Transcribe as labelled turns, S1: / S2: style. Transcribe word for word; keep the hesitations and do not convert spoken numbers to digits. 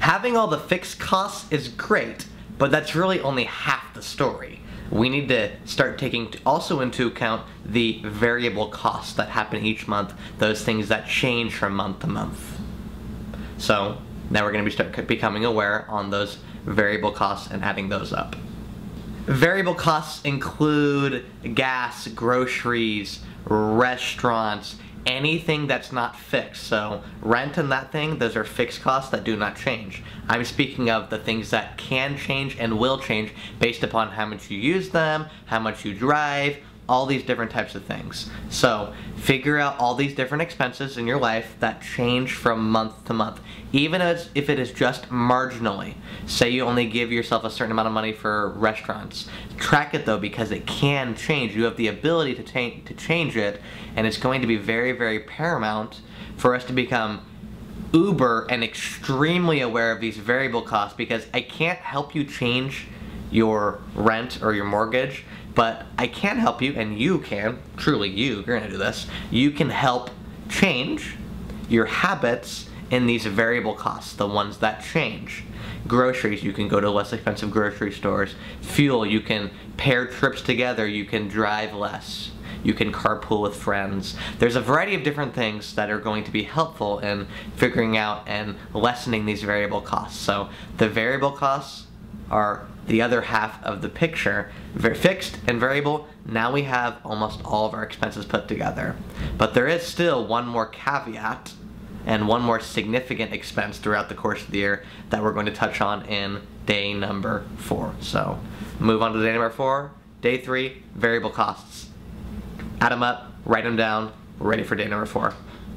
S1: Having all the fixed costs is great, but that's really only half the story. We need to start taking also into account the variable costs that happen each month, those things that change from month to month. So now we're going to be start becoming aware on those variable costs and adding those up. Variable costs include gas, groceries, restaurants, anything that's not fixed. So rent and that thing, those are fixed costs that do not change. I'm speaking of the things that can change and will change based upon how much you use them, how much you drive, all these different types of things. So figure out all these different expenses in your life that change from month to month, even as if it is just marginally. Say you only give yourself a certain amount of money for restaurants. Track it though, because it can change. You have the ability to, ta to change it, and it's going to be very, very paramount for us to become uber and extremely aware of these variable costs, because I can't help you change your rent or your mortgage, but I can help you, and you can, truly you, you're gonna do this, you can help change your habits in these variable costs, the ones that change. Groceries, you can go to less expensive grocery stores. Fuel, you can pair trips together, you can drive less. You can carpool with friends. There's a variety of different things that are going to be helpful in figuring out and lessening these variable costs. So the variable costs are the other half of the picture. Very fixed and variable, now we have almost all of our expenses put together. But there is still one more caveat and one more significant expense throughout the course of the year that we're going to touch on in day number four. So move on to day number four, day three, variable costs. Add them up, write them down, we're ready for day number four.